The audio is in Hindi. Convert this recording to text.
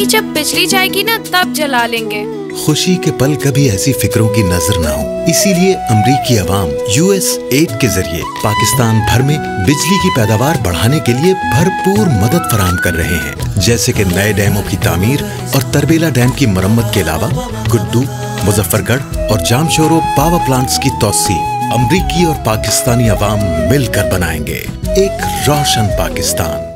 जब बिजली जाएगी ना तब जला लेंगे। खुशी के पल कभी ऐसी फिक्रों की नजर ना हो, इसीलिए अमरीकी अवाम US8 के जरिए पाकिस्तान भर में बिजली की पैदावार बढ़ाने के लिए भरपूर मदद फराहम कर रहे हैं। जैसे कि नए डैमों की तामीर और तरबेला डैम की मरम्मत के अलावा गुड्डू, मुजफ्फरगढ़ और जामशोरो पावर प्लांट्स की तौसी अमरीकी और पाकिस्तानी अवाम मिलकर बनाएंगे एक रोशन पाकिस्तान।